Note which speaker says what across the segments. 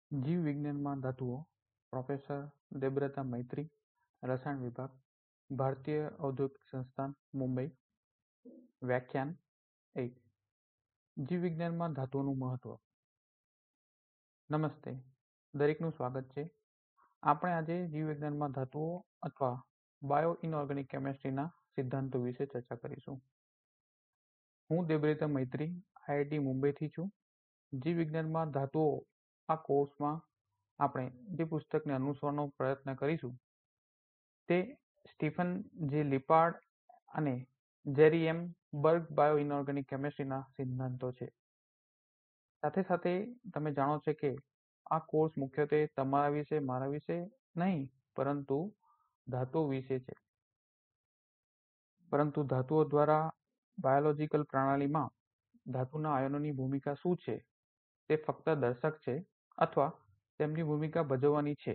Speaker 1: જીવ વિજ્ઞાનમાં ધાતુઓ પ્રોફેસર દેબવ્રતા મૈત્રી, રસાયણ વિભાગ, ભારતીય ઔદ્યોગિક સંસ્થાન, મુંબઈ. વ્યાખ્યાન 8. જીવ વિજ્ઞાનમાં ધાતુઓનું મહત્વ. નમસ્તે, દરેકનું સ્વાગત છે. આપણે આજે જીવ વિજ્ઞાનમાં ધાતુઓ અથવા બાયો ઇનઓર્ગેનિક કેમેસ્ટ્રીના સિદ્ધાંતો વિશે ચર્ચા કરીશું. હું દેબવ્રતા મૈત્રી, IIT મુંબઈથી છું. જીવ વિજ્ઞાનમાં ધાતુઓ આ કોર્સમાં આપણે જે પુસ્તકને અનુસરવાનો પ્રયત્ન કરીશું તે સ્ટીફન જે લિપાર્ડ અને Jerry M Berg bio inorganic કેમેસ્ટ્રીના સિદ્ધાંતો છે. સાથે સાથે તમે જાણો છો કે આ કોર્સ મુખ્યત્વે તમારા વિશે, મારા વિશે નહીં, પરંતુ ધાતુઓ વિશે છે. પરંતુ ધાતુઓ દ્વારા બાયોલોજીકલ પ્રણાલીમાં ધાતુના આયનોની ભૂમિકા શું છે તે ફક્ત દર્શક છે અથવા તેમની ભૂમિકા ભજવવાની છે.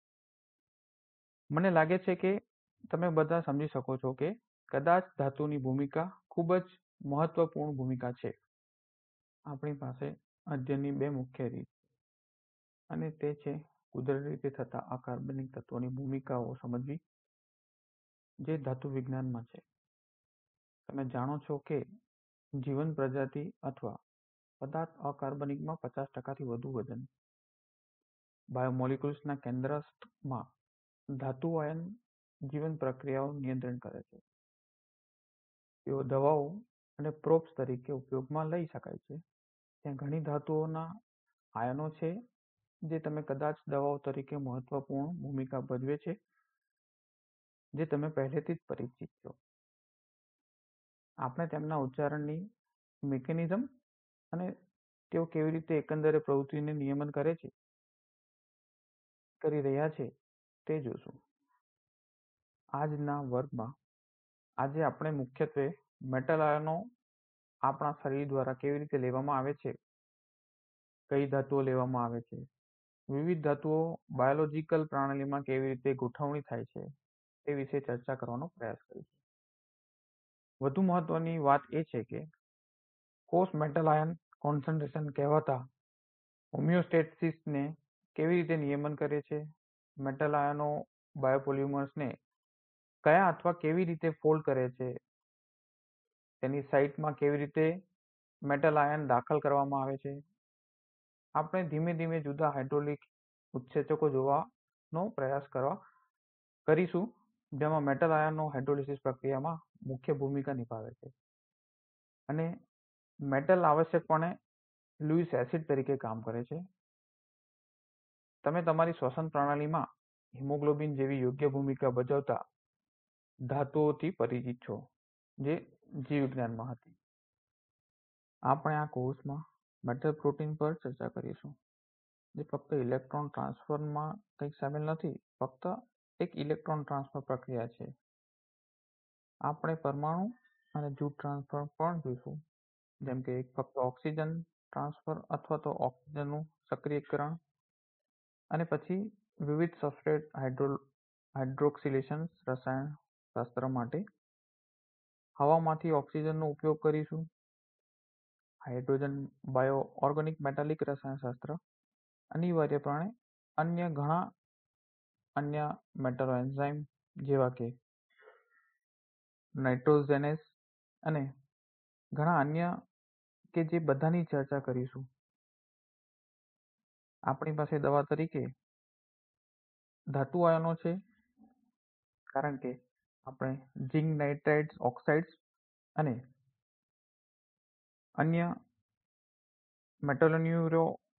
Speaker 1: મને લાગે છે કે તમે બધા સમજી શકો છો કે કદાચ ધાતુની ભૂમિકા ખૂબ જ મહત્વપૂર્ણ ભૂમિકા છે. આપણી પાસે અધ્યયનની બે મુખ્ય રીત અને તે છે કુદરતી રીતે થતા અકાર્બનિક તત્વોની ભૂમિકાઓ સમજવી, જે ધાતુ વિજ્ઞાનમાં છે. તમે જાણો છો કે જીવન પ્રજાતિ અથવા પદાર્થ અકાર્બનિકમાં 50%થી વધુ વજન. બાયોમોલિક્યુલ્સના કેન્દ્રસ્થમાં ધાતુ આયન જીવન પ્રક્રિયાઓ નિયંત્રણ કરે છે. તેઓ દવાઓ અને પ્રોબ્સ તરીકે ઉપયોગમાં લઈ શકાય છે. ત્યાં ઘણી ધાતુઓના આયનો છે જે તમે કદાચ દવાઓ તરીકે મહત્વપૂર્ણ ભૂમિકા ભજવે છે, જે તમે પહેલેથી જ પરિચિત છો. આપણે તેમના ઉચ્ચારણની મિકેનિઝમ અને તેઓ કેવી રીતે એકંદરે પ્રવૃત્તિને નિયમન કરી રહ્યા છે તે જોશું. આજના વર્ગમાં આજે આપણે મુખ્યત્વે મેટલ આયનો આપણા શરીર દ્વારા કેવી રીતે લેવામાં આવે છે, કઈ ધાતુઓ લેવામાં આવે છે, વિવિધ ધાતુઓ બાયોલોજીકલ પ્રણાલીમાં કેવી રીતે ગોઠવણી થાય છે તે વિશે ચર્ચા કરવાનો પ્રયાસ કરીશું. વધુ મહત્વની વાત એ છે કે કોષ મેટલ આયન કોન્સન્ટ્રેશન કહેવાતા હોમિયોસ્ટેસિસને કેવી રીતે નિયમન કરે છે, મેટલ આયનો બાયોપોલિમર્સને કયા અથવા કેવી રીતે ફોલ્ડ કરે છે, તેની સાઇટમાં કેવી રીતે મેટલ આયન દાખલ કરવામાં આવે છે. આપણે ધીમે ધીમે જુદા હાઇડ્રોલિક ઉત્સેચકો જોવાનો પ્રયાસ કરીશું જેમાં મેટલ આયનો હાઇડ્રોલિસિસ પ્રક્રિયામાં મુખ્ય ભૂમિકા નિભાવે છે. અને મેટલ આવશ્યકપણે લ્યુઇસ એસિડ તરીકે કામ કરે છે. તમે તમારી શ્વસન પ્રણાલીમાં હિમોગ્લોબિન જેવી યોગ્ય ભૂમિકા ભજવતા ધાતુઓથી પરિચિત છો, જે જીવવિજ્ઞાનમાં હતી. આપણે આ કોર્સમાં મેટલ પ્રોટીન પર ચર્ચા કરીશું, જે ફક્ત ઇલેક્ટ્રોન ટ્રાન્સફરમાં કંઈક સામેલ નથી, ફક્ત એક ઇલેક્ટ્રોન ટ્રાન્સફર પ્રક્રિયા છે. આપણે પરમાણુ અને જૂથ ટ્રાન્સફર પણ જોઈશું, જેમ કે ફક્ત ઓક્સિજન ટ્રાન્સફર અથવા તો ઓક્સિજનનું સક્રિયકરણ, અને પછી વિવિધ સબસ્ટ્રેટ હાઇડ્રોક્સિલેશન રસાયણશાસ્ત્ર માટે હવામાંથી ઓક્સિજનનો ઉપયોગ કરીશું. હાઇડ્રોજન બાયો ઓર્ગેનિક મેટાલિક રસાયણશાસ્ત્ર અનિવાર્યપણે ઘણા અન્ય મેટલો એન્ઝાઇમ જેવા કે નાઇટ્રોજેનેસ અને ઘણા અન્ય કે જે બધાની ચર્ચા કરીશું. આપણી પાસે દવા તરીકે ધાતુ આયનો છે, કારણ કે આપણે ઝિંક નાઇટ્રાઇડ ઓક્સાઇડ્સ અને અન્ય મેટલોન્યુરો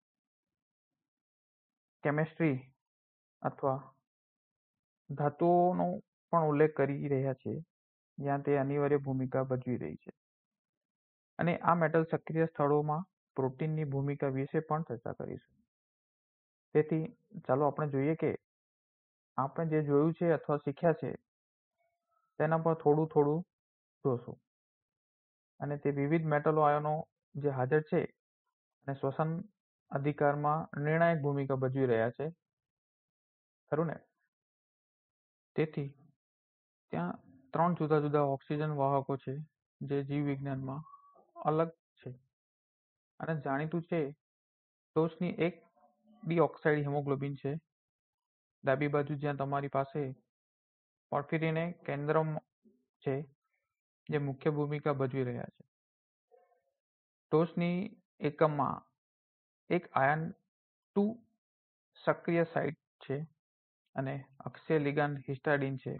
Speaker 1: કેમેસ્ટ્રી અથવા ધાતુઓનો પણ ઉલ્લેખ કરી રહ્યા છીએ જ્યાં તે અનિવાર્ય ભૂમિકા ભજવી રહી છે. અને આ મેટલ સક્રિય સ્થળોમાં પ્રોટીનની ભૂમિકા વિશે પણ ચર્ચા કરીશું. તેથી ચાલો આપણે જોઈએ કે આપણે જે જોયું છે અથવા શીખ્યા છે તેના પર થોડું જોશું. અને તે વિવિધ મેટલો આયનો જે હાજર છે અને શ્વસન અધિકારમાં નિર્ણાયક ભૂમિકા ભજવી રહ્યા છે, ખરું ને? તેથી ત્યાં 3 જુદા જુદા ઓક્સિજન વાહકો છે જે જીવ વિજ્ઞાનમાં અલગ છે અને જાણીતું છે. ટોચની એક ડિઓક્સાઇડ હિમોગ્લોબિન છે. ડાબી બાજુ જ્યાં તમારી પાસે પોર્ફિરિન એ કેન્દ્ર છે જે મુખ્ય ભૂમિકા ભજવી રહ્યા છે. ટોચની એકમમાં એક આયન 2 સક્રિય સાઇટ છે અને અક્ષીય લિગાન્ડ હિસ્ટાડીન છે.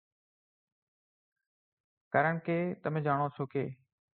Speaker 1: કારણ કે તમે જાણો છો કે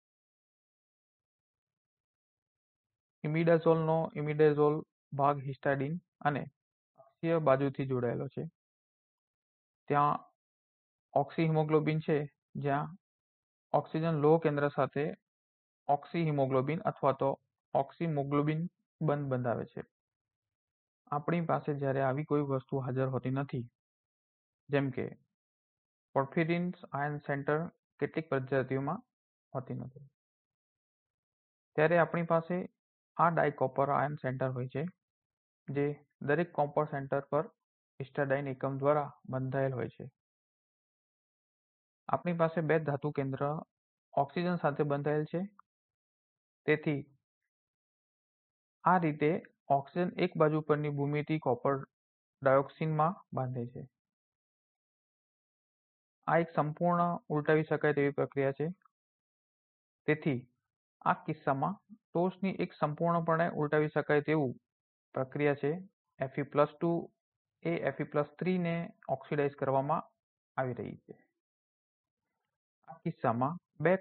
Speaker 1: ઇમિડાઝોલનો ઇમિડાઝોલ ભાગ હિસ્ટાડીન અને અક્ષીય બાજુથી જોડાયેલો છે. ત્યાં ઓક્સી હિમોગ્લોબિન છે જ્યાં ઓક્સિજન લોહ કેન્દ્ર સાથે ઓક્સી હિમોગ્લોબિન અથવા તો ઓક્સીમોગ્લોબિન બંધ બંધાવે છે. આપણી પાસે જ્યારે આવી કોઈ વસ્તુ હાજર હોતી નથી, જેમ કે પોર્ફિરિન્સ આયન સેન્ટર કેટલીક પ્રજાતિઓમાં હોતી નથી, ત્યારે આપણી પાસે આ ડાયકોપર આયન સેન્ટર હોય છે જે દરેક કોપર સેન્ટર પર હિસ્ટાડાઇન એકમ દ્વારા બંધાયેલ હોય છે. આપણી પાસે બે ધાતુ કેન્દ્ર ઓક્સિજન સાથે બંધાયેલ છે. તેથી આ રીતે ઓક્સિજન એક બાજુ પરની ભૂમિતિ કોપર ડાયોક્સિનમાં બાંધે છે. આ એક સંપૂર્ણ ઉલટાવી શકાય તેવી પ્રક્રિયા છે. તેથી આ કિસ્સામાં ટોચની એક સંપૂર્ણપણે ઉલટાવી શકાય તેવું પ્રક્રિયા છે. Fe+2 એ Fe+3 ને ઓક્સિડાઇઝ કરવામાં આવી રહી છે. આ કિસ્સામાં બે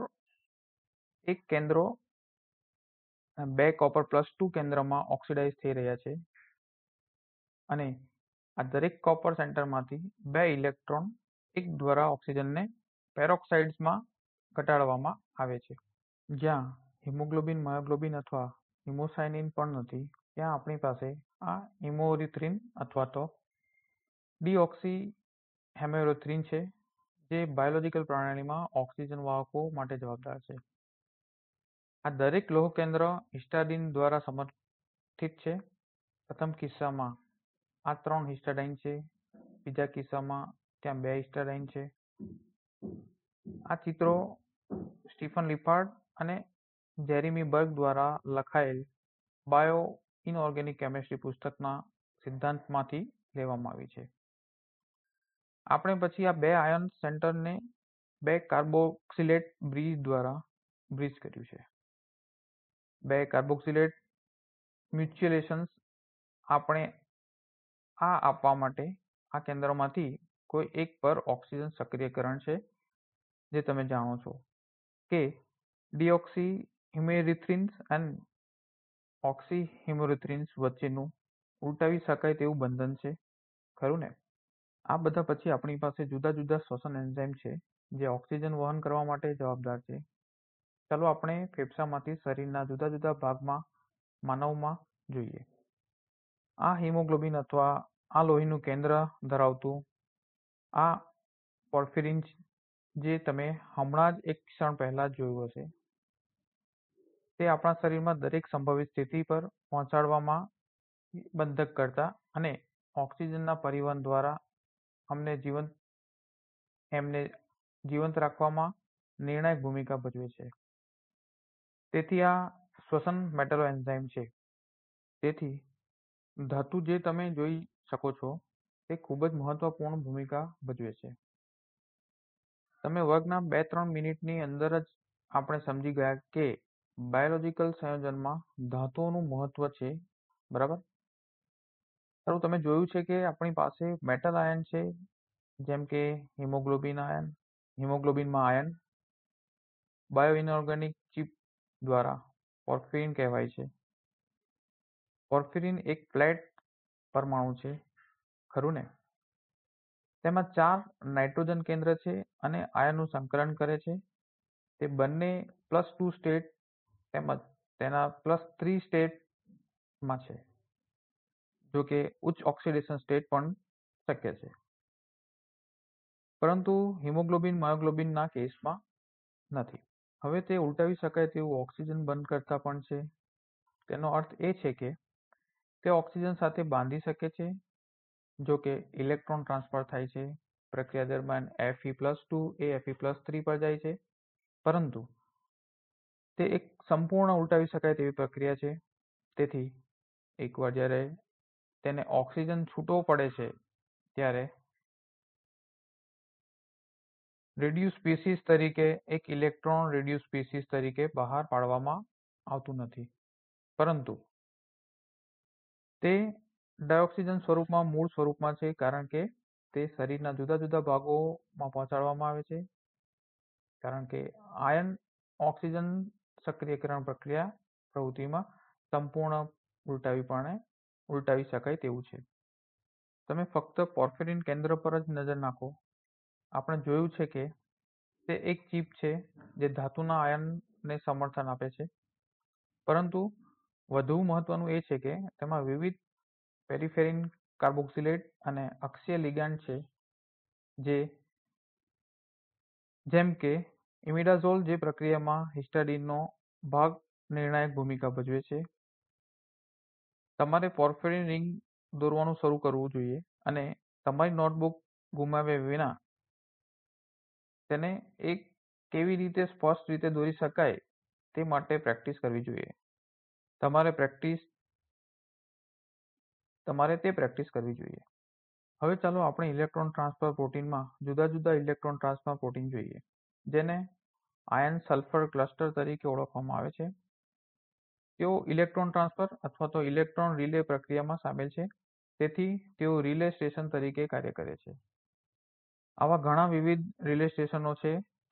Speaker 1: કોપર+2 કેન્દ્રમાં ઓક્સિડાઇઝ થઈ રહ્યા છે અને આ દરેક કોપર સેન્ટરમાંથી બે ઇલેક્ટ્રોન એક દ્વારા ઓક્સિજનને પેરોક્સાઇડ્સમાં ઘટાડવામાં આવે છે. જ્યાં હિમોગ્લોબિન માયોગ્લોબિન અથવા હિમોસાયનિન પણ નથી, ત્યાં આપણી પાસે આ હિમોએરિથ્રિન અથવા તો ડિઓક્સી હેમેરીથ્રિન છે જે બાયોલોજીકલ પ્રણાલીમાં ઓક્સિજન વાહકો માટે જવાબદાર છે. આ દરેક લોહ કેન્દ્ર હિસ્ટાડીન દ્વારા સમર્થિત છે. પ્રથમ કિસ્સામાં આ 3 હિસ્ટાડાઇન છે. બીજા કિસ્સામાં ત્યાં 2 હિસ્ટાડાઇન છે. આ ચિત્રો સ્ટીફન લિપાર્ડ અને જેરેમી બર્ગ દ્વારા લખાયેલ બાયો ઇનઓર્ગેનિક કેમિસ્ટ્રી પુસ્તકના સિદ્ધાંતમાંથી લેવામાં આવી છે. આપણે પછી આ બે આયન સેન્ટરને બે કાર્બોક્સિલેટ બ્રિજ દ્વારા બ્રિજ કર્યું છે. બે કાર્બોક્સિલેટ મ્યુચ્યુએશન્સ આપણે આ આપવા માટે આ કેન્દ્રોમાંથી કોઈ એક પર ઓક્સિજન સક્રિયકરણ છે, જે તમે જાણો છો કે ડિઓક્સી હિમેરીથ્રિન્સ અને ઓક્સી હિમેરીથ્રિન્સ વચ્ચેનું ઉલટાવી શકાય તેવું બંધન છે, ખરું ને? આ બધા પછી આપણી પાસે જુદા જુદા શ્વસન એન્ઝાઇમ છે જે ઓક્સિજન વહન કરવા માટે જવાબદાર છે. ચાલો આપણે ફેફસામાંથી શરીરના જુદા જુદા ભાગમાં માનવમાં જોઈએ. આ હિમોગ્લોબિન અથવા આ લોહીનું કેન્દ્ર ધરાવતું આ પોર્ફિરિન જે તમે હમણાં જ એક ક્ષણ પહેલા જોયું હશે, તે આપણા શરીરમાં દરેક સંભવિત સ્થિતિ પર પહોંચાડવામાં બંધકકર્તા અને ઓક્સિજનના પરિવહન દ્વારા એમને જીવંત રાખવામાં નિર્ણાયક ભૂમિકા ભજવે છે. તેથી આ શ્વસન મેટલો એન્ઝાઇમ છે. તેથી ધાતુ જે તમે જોઈ શકો છો તે ખૂબ જ મહત્વપૂર્ણ ભૂમિકા ભજવે છે. તમે વર્ગના 2-3 મિનિટની અંદર જ આપણે સમજી ગયા કે બાયોલોજીકલ સંયોજનમાં ધાતુઓનું મહત્વ છે, બરાબર? સારું, તમે જોયું છે કે આપણી પાસે મેટલ આયન છે, જેમ કે હિમોગ્લોબિનમાં આયન બાયો ઇનઓર્ગેનિક ચિપ દ્વારા પોર્ફિરિન કહેવાય છે. પોર્ફિરિન એક ફ્લેટ પરમાણુ છે, ખરું ને? તેમાં 4 નાઇટ્રોજન કેન્દ્ર છે અને આયનનું સંકલન કરે છે. તે બંને +2 સ્ટેટ તેમજ તેના +3 સ્ટેટમાં છે, જો કે ઉચ્ચ ઓક્સિડેશન સ્ટેટ પણ શક્ય છે. પરંતુ હિમોગ્લોબિન માયોગ્લોબિનના કેસમાં નથી. હવે તે ઉલટાવી શકાય તેવું ઓક્સિજન બંધ કરતા પણ છે. તેનો અર્થ એ છે કે તે ઓક્સિજન સાથે બાંધી શકે છે, જો કે ઇલેક્ટ્રોન ટ્રાન્સફર થાય છે. પ્રક્રિયા દરમિયાન Fe+2 એ Fe+3 પર જાય છે, પરંતુ તે એક સંપૂર્ણ ઉલટાવી શકાય તેવી પ્રક્રિયા છે. તેથી એકવાર જ્યારે તેને ઓક્સિજન છૂટો પડે છે ત્યારે રિડ્યુસ સ્પીસીસ તરીકે એક ઇલેક્ટ્રોન રિડ્યુસ સ્પીસીસ તરીકે બહાર પાડવામાં આવતું નથી, પરંતુ તે ડાયોક્સિજન સ્વરૂપમાં મૂળ સ્વરૂપમાં છે, કારણ કે તે શરીરના જુદા જુદા ભાગોમાં પહોંચાડવામાં આવે છે, કારણ કે આયન ઓક્સિજન સક્રિયકરણ પ્રક્રિયા પ્રવૃત્તિમાં સંપૂર્ણ ઉલટાવી શકાય તેવું છે. તમે ફક્ત પોર્ફિરિન કેન્દ્ર પર જ નજર નાખો. આપણે જોયું છે કે તે એક ચિપ છે જે ધાતુના આયનને સમર્થન આપે છે, પરંતુ વધુ મહત્વનું એ છે કે તેમાં વિવિધ પેરિફેરલ કાર્બોક્સિલેટ અને અક્ષીય લિગાન્ડ છે, જેમ કે ઇમિડાઝોલ, જે પ્રક્રિયામાં હિસ્ટાડીનનો ભાગ નિર્ણાયક ભૂમિકા ભજવે છે. તમારે પોર્ફિરિન રિંગ દોરવાનું શરૂ કરવું જોઈએ અને તમારી નોટબુક ગુમાવ્યા વિના તેને કેવી રીતે સ્પષ્ટ રીતે દોરી શકાય તે માટે પ્રેક્ટિસ કરવી જોઈએ. તમારે તે પ્રેક્ટિસ કરવી જોઈએ. હવે ચાલો આપણે ઇલેક્ટ્રોન ટ્રાન્સફર પ્રોટીનમાં જુદા જુદા ઇલેક્ટ્રોન ટ્રાન્સફર પ્રોટીન જોઈએ, જેને આયન સલ્ફર ક્લસ્ટર તરીકે ઓળખવામાં આવે છે. તેઓ ઇલેક્ટ્રોન ટ્રાન્સફર અથવા તો ઇલેક્ટ્રોન રિલે પ્રક્રિયામાં સામેલ છે, તેથી તેઓ રિલે સ્ટેશન તરીકે કાર્ય કરે છે. આવા ઘણા વિવિધ રિલે સ્ટેશનો છે,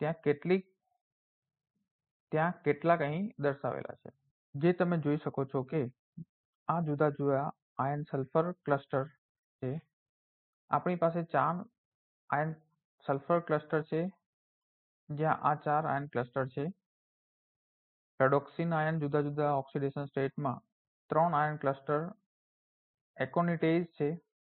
Speaker 1: ત્યાં કેટલાક અહીં દર્શાવેલા છે. જે તમે જોઈ શકો છો કે આ જુદા જુદા આયન સલ્ફર ક્લસ્ટર છે. આપણી પાસે 4 આયન સલ્ફર ક્લસ્ટર છે, જ્યાં આ 4 આયન ક્લસ્ટર છે. રેડોક્સિન આયન જુદા જુદા ઓક્સિડેશન સ્ટેટમાં 3 આયન ક્લસ્ટર એકોનિટેઝ છે.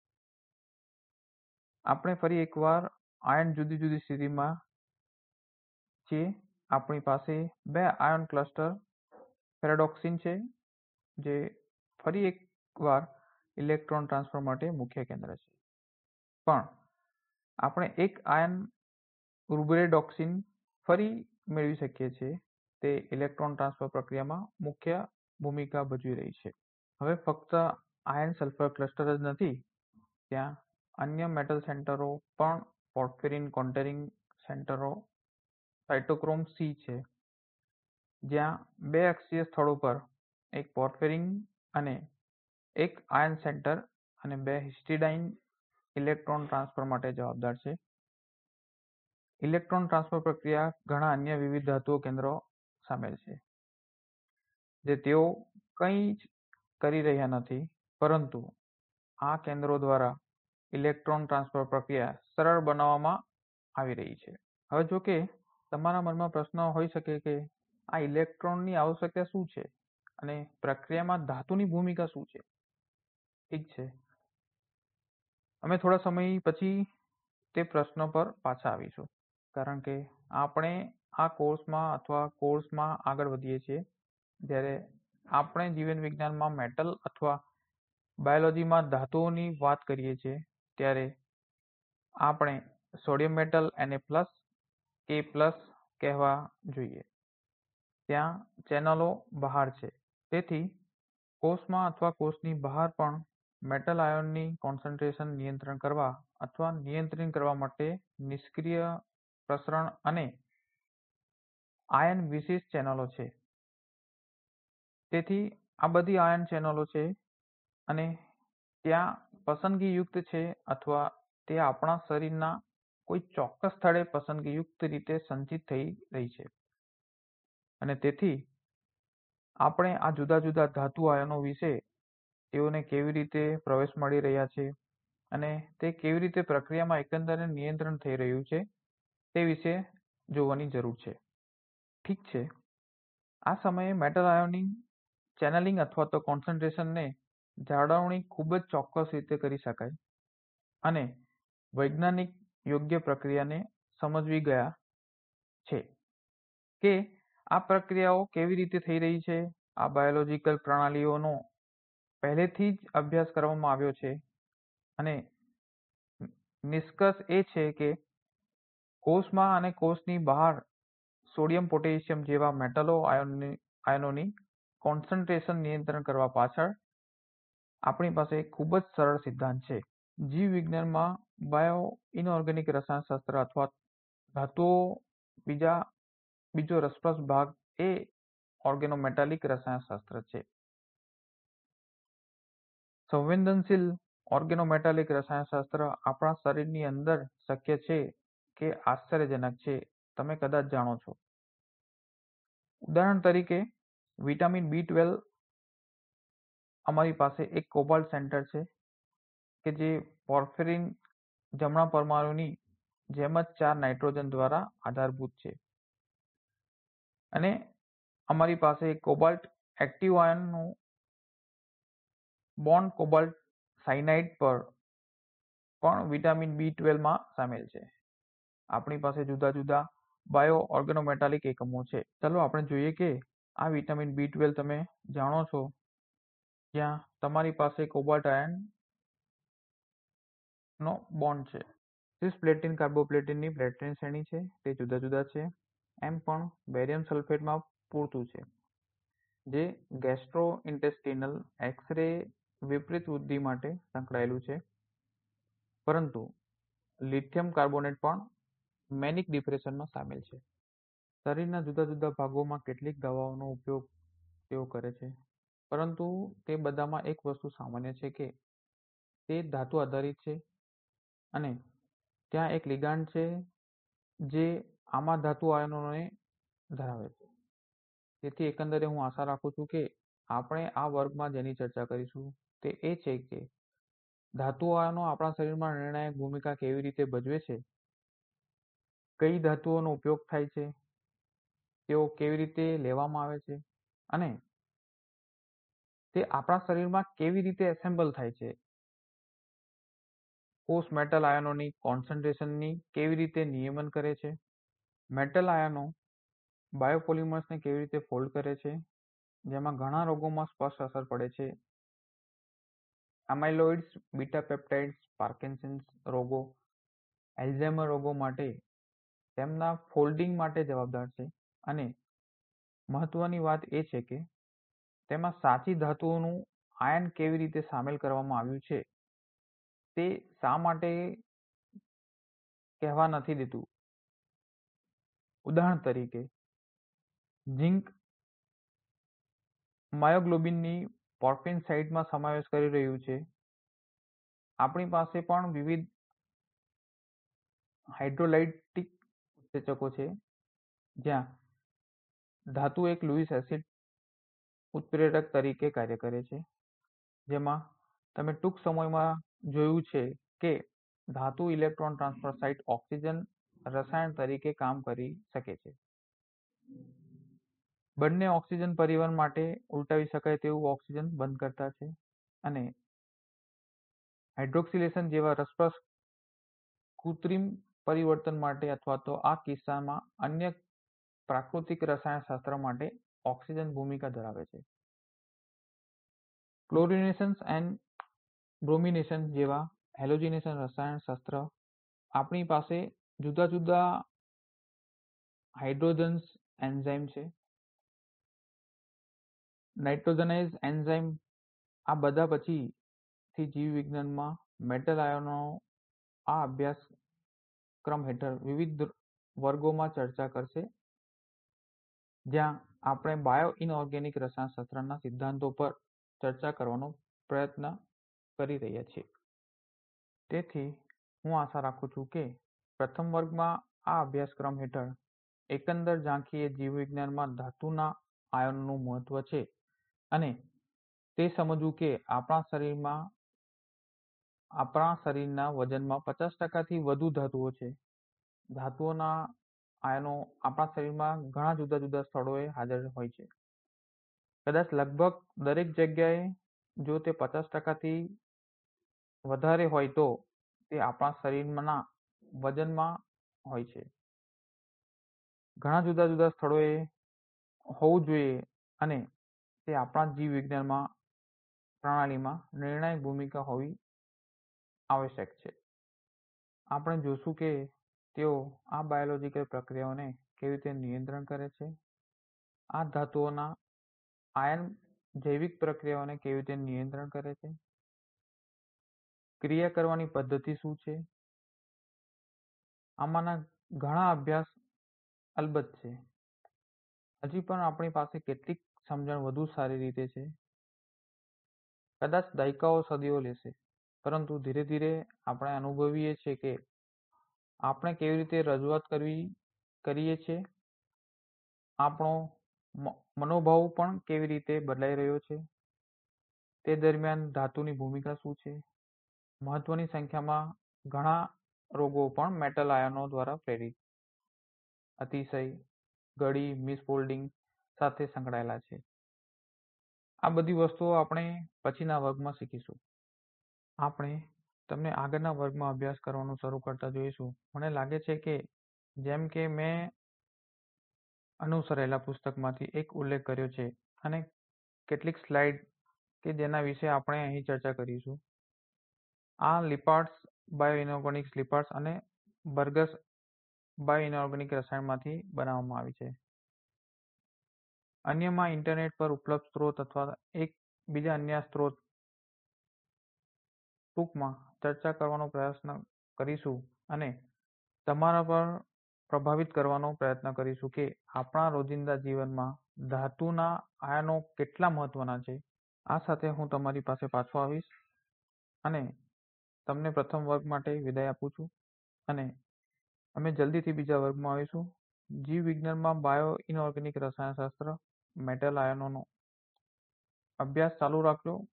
Speaker 1: આપણે ફરી એકવાર આયન જુદી જુદી સ્થિતિમાં છીએ. આપણી પાસે 2 આયન ક્લસ્ટર પેરાડોક્સિન છે, જે ફરી એકવાર ઇલેક્ટ્રોન ટ્રાન્સફર માટે મુખ્ય કેન્દ્ર છે. પણ આપણે 1 આયન રુબ્રેડોક્સિન ફરી મેળવી શકીએ છીએ, તે ઇલેક્ટ્રોન ટ્રાન્સફર પ્રક્રિયામાં મુખ્ય ભૂમિકા ભજવી રહી છે. હવે ફક્ત આયન સલ્ફર ક્લસ્ટર જ નથી, ત્યાં અન્ય મેટલ સેન્ટરો પણ પોર્ફિરિન કોન્ટેનિંગ સેન્ટરો સાઇટોક્રોમ સી છે, જ્યાં 2 અક્ષીય સ્થળો પર એક પોર્ફિરિન અને એક આયન સેન્ટર અને 2 હિસ્ટિડાઇન ઇલેક્ટ્રોન ટ્રાન્સફર માટે જવાબદાર છે. ઇલેક્ટ્રોન ટ્રાન્સફર પ્રક્રિયા ઘણા અન્ય વિવિધ ધાતુઓ કેન્દ્રો સામેલ છે, જે તેઓ કંઈ જ કરી રહ્યા નથી, પરંતુ આ કેન્દ્રો દ્વારા ઇલેક્ટ્રોન ટ્રાન્સફર પ્રક્રિયા સરળ બનાવવામાં આવી રહી છે. હવે જો કે તમારા મનમાં પ્રશ્ન હોઈ શકે કે આ ઇલેક્ટ્રોનની આવશ્યકતા શું છે અને પ્રક્રિયામાં ધાતુની ભૂમિકા શું છે. ઠીક છે, અમે થોડા સમય પછી તે પ્રશ્ન પર પાછા આવીશું, કારણ કે આપણે આ કોર્સમાં આગળ વધીએ છીએ. જ્યારે આપણે જીવન વિજ્ઞાનમાં મેટલ અથવા બાયોલોજીમાં ધાતુઓની વાત કરીએ છીએ, ત્યારે આપણે સોડિયમ મેટલ Na+, K+ કહેવા જોઈએ. ત્યાં ચેનલો બહાર છે. તેથી કોષમાં અથવા કોષની બહાર પણ મેટલ આયનોની કોન્સન્ટ્રેશન નિયંત્રણ કરવા અથવા નિયંત્રિત કરવા માટે નિષ્ક્રિય પ્રસરણ અને આયન વિશિષ્ટ ચેનલો છે. તેથી આ બધી આયન ચેનલો છે અને ત્યાં પસંદગીયુક્ત છે, અથવા તે આપણા શરીરના કોઈ ચોક્કસ સ્થળે પસંદગીયુક્ત રીતે સંચિત થઈ રહી છે. અને તેથી આપણે આ જુદા જુદા ધાતુ આયનો વિશે, તેઓને કેવી રીતે પ્રવેશ મળી રહ્યા છે અને તે કેવી રીતે પ્રક્રિયામાં એકંદરે નિયંત્રણ થઈ રહ્યું છે તે વિશે જોવાની જરૂર છે. ઠીક છે, આ સમયે મેટલ આયનોની ચેનલિંગ અથવા તો કોન્સન્ટ્રેશનને જાળવણી ખૂબ જ ચોક્કસ રીતે કરી શકાય, અને વૈજ્ઞાનિક યોગ્ય પ્રક્રિયાને સમજવી ગયા છે કે આ પ્રક્રિયાઓ કેવી રીતે થઈ રહી છે. આ બાયોલોજીકલ પ્રણાલીઓનો પહેલેથી જ અભ્યાસ કરવામાં આવ્યો છે, અને નિષ્કર્ષ એ છે કે કોષમાં અને કોષની બહાર સોડિયમ પોટેશિયમ જેવા મેટલો આયનોની કોન્સન્ટ્રેશન નિયંત્રણ કરવા પાછળ આપણી પાસે એક ખૂબ જ સરળ સિદ્ધાંત છે. જીવ વિજ્ઞાનમાં બાયો ઇનઓર્ગેનિક રસાયણશાસ્ત્ર અથવા ધાતુઓ બીજો રસપ્રદ ભાગ એ ઓર્ગેનોમેટાલિક રસાયણશાસ્ત્ર છે. સંવેદનશીલ ઓર્ગેનોમેટાલિક રસાયણશાસ્ત્ર આપણા શરીરની અંદર શક્ય છે કે આશ્ચર્યજનક છે, તમે કદાચ જાણો છો. ઉદાહરણ તરીકે, વિટામિન B12 અમારી પાસે એક કોબાલ્ટ સેન્ટર છે કે જે પોર્ફિરિન જમણા પરમાણુની જેમ જ 4 નાઇટ્રોજન દ્વારા આધારભૂત છે. અને અમારી પાસે એક કોબાલ્ટ એક્ટિવ આયનનું બોન્ડ કોબાલ્ટ સાયનાઇડ પર પણ વિટામિન B12 માં સામેલ છે. આપણી પાસે જુદા જુદા બાયો ઓર્ગેનોમેટાલિક એકમો છે. ચાલો આપણે જોઈએ કે આ વિટામિન B12 તમે જાણો છો, જ્યાં તમારી પાસે કોબાલ્ટ આયનનો બોન્ડ છે. સિસ્પ્લેટિન કાર્બોપ્લેટિનની પ્લેટિન શ્રેણી છે, તે જુદા જુદા છે. એમ પણ બેરિયમ સલ્ફેટમાં પૂરતું છે, જે ગેસ્ટ્રોઇન્ટેસ્ટિનલ એક્સ-રે વિપરીત વૃદ્ધિ માટે સંકળાયેલું છે. પરંતુ લિથિયમ કાર્બોનેટ પણ મેનિક ડિપ્રેશનમાં સામેલ છે. શરીરના જુદા જુદા ભાગોમાં કેટલીક દવાઓનો ઉપયોગ તેઓ કરે છે, પરંતુ તે બધામાં એક વસ્તુ સામાન્ય છે કે તે ધાતુ આધારિત છે અને ત્યાં એક લિગાન્ડ છે જે આમાં ધાતુ આયનોને ધરાવે છે. તેથી એકંદરે હું આશા રાખું છું કે આપણે આ વર્ગમાં જેની ચર્ચા કરીશું તે એ છે કે ધાતુ આયનો આપણા શરીરમાં નિર્ણાયક ભૂમિકા કેવી રીતે ભજવે છે, કઈ ધાતુઓનો ઉપયોગ થાય છે, તેઓ કેવી રીતે લેવામાં આવે છે અને તે આપણા શરીરમાં કેવી રીતે એસેમ્બલ થાય છે, કોષ મેટલ આયનોની કોન્સન્ટ્રેશનની કેવી રીતે નિયમન કરે છે, મેટલ આયનો બાયોપોલિમર્સને કેવી રીતે ફોલ્ડ કરે છે, જેમાં ઘણા રોગોમાં સ્પષ્ટ અસર પડે છે. એમાઇલોઇડ્સ, બીટા પેપ્ટાઇડ્સ, પાર્કિન્સન્સ રોગો, એલ્ઝાઇમર રોગો માટે તેમના ફોલ્ડિંગ માટે જવાબદાર છે. અને મહત્વની વાત એ છે કે તેમાં સાચી ધાતુઓનું આયન કેવી રીતે સામેલ કરવામાં આવ્યું છે તે શા માટે કહેવા નથી દેતું. ઉદાહરણ તરીકે, ઝિંક માયોગ્લોબિનની પોર્ફિન સાઇટમાં સમાવેશ કરી રહ્યું છે. આપણી પાસે પણ વિવિધ હાઇડ્રોલાઇટિક ઉત્સેચકો છે, જ્યાં ધાતુ એક લુઇસ એસિડ ઉત્પ્રેરક તરીકે કાર્ય કરે છે, જેમાં તમે ટૂંક સમયમાં જોયું છે કે ધાતુ ઇલેક્ટ્રોન ટ્રાન્સફર સાઇટ ઓક્સિજન રસાયણ તરીકે કામ કરી શકે છે. બંને ઓક્સિજન પરિવહન માટે ઉલટાવી શકાય તેવું ઓક્સિજન બંધ કરતા છે અને હાઇડ્રોક્સિલેશન જેવા રસપ્રદ કૃત્રિમ પરિવર્તન માટે અથવા તો આ કિસ્સામાં અન્ય પ્રાકૃતિક રસાયણશાસ્ત્ર માટે ઓક્સિજન ભૂમિકા ધરાવે છે. ક્લોરિનેશન એન્ડ બ્રોમિનેશન જેવા હેલોજેનેશન રસાયણશાસ્ત્ર આપણી પાસે જુદા જુદા હાઇડ્રોજન્સ એન્ઝાઇમ છે, નાઇટ્રોજનાઇઝ એન્ઝાઇમ. આ બધા પછીથી જીવવિજ્ઞાનમાં મેટલ આયનો આ અભ્યાસક્રમ હેઠળ વિવિધ વર્ગોમાં ચર્ચા કરશે, જ્યાં આપણે બાયો ઇનઓર્ગેનિક રસાયણશાસ્ત્રના સિદ્ધાંતો પર ચર્ચા કરવાનો પ્રયત્ન કરી રહ્યા છીએ. તેથી હું આશા રાખું છું કે પ્રથમ વર્ગમાં આ અભ્યાસક્રમ હેઠળ એકંદર ઝાંખી એ જીવવિજ્ઞાનમાં ધાતુના આયનોનું મહત્વ છે અને તે સમજવું કે આપણા શરીરના વજનમાં 50%થી વધુ ધાતુઓ છે. ધાતુઓના આયનો આપણા શરીરમાં ઘણા જુદા જુદા સ્થળોએ હાજર હોય છે. કદાચ લગભગ દરેક જગ્યાએ. જો તે 50%થી વધારે હોય તો તે આપણા શરીરના વજનમાં હોય છે. ઘણા જુદા જુદા સ્થળોએ હોવું જોઈએ અને તે આપણા જીવવિજ્ઞાનમાં પ્રણાલીમાં નિર્ણાયક ભૂમિકા હોવી આવશ્યક છે. આપણે જોશું કે તેઓ આ બાયોલોજીકલ પ્રક્રિયાઓને કેવી રીતે નિયંત્રણ કરે છે, આ ધાતુઓના આયન જૈવિક પ્રક્રિયાઓને કેવી રીતે નિયંત્રણ કરે છે ક્રિયા કરવાની પદ્ધતિ શું છે? આમાંના ઘણા અભ્યાસ અલબત્ત છે. હજી પણ આપણી પાસે કેટલીક સમજણ વધુ સારી રીતે છે. કદાચ દાયકાઓ સદીઓ લેશે, પરંતુ ધીરે ધીરે આપણે અનુભવીએ છીએ કે આપણે કેવી રીતે રજૂઆત કરીએ છીએ. આપણો મનોભાવ પણ કેવી રીતે બદલાઈ રહ્યો છે. તે દરમિયાન ધાતુની ભૂમિકા શું છે? મહત્વની સંખ્યામાં ઘણા રોગો પણ મેટલ આયનો દ્વારા પ્રેરિત અતિશય, ગળી, મિસફોલ્ડિંગ સાથે સંકળાયેલા છે. આ બધી વસ્તુઓ આપણે પછીના વર્ગમાં શીખીશું. આપણે તમને આગળના વર્ગમાં અભ્યાસ કરવાનું શરૂ કરતા જોઈશું. મને લાગે છે કે જેમ કે મેં અનુસરેલા પુસ્તકમાંથી એક ઉલ્લેખ કર્યો છે અને કેટલીક સ્લાઇડ કે જેના વિશે આપણે અહીં ચર્ચા કરીશું. આ લિપાર્ડ્સ બાયોઇનોર્ગેનિક લિપાર્ડ્સ અને બર્ગસ બાયોઇનોર્ગેનિક રસાયણમાંથી બનાવવામાં આવી છે. અન્યમાં ઇન્ટરનેટ પર ઉપલબ્ધ સ્ત્રોત અથવા બીજા અન્ય સ્ત્રોત ટૂંકમાં ચર્ચા કરવાનો પ્રયત્ન કરીશું અને તમારા પર પ્રભાવિત કરવાનો પ્રયત્ન કરીશું કે આપણા રોજિંદા જીવનમાં ધાતુના આયનો કેટલા મહત્વના છે. આ સાથે હું તમારી પાસે પાછો આવીશ અને તમને પ્રથમ વર્ગ માટે વિદાય આપું છું અને અમે જલ્દીથી બીજા વર્ગમાં આવીશું. જીવવિજ્ઞાનમાં બાયો ઇનઓર્ગેનિક રસાયણશાસ્ત્ર, મેટલ આયનોનો અભ્યાસ ચાલુ રાખજો.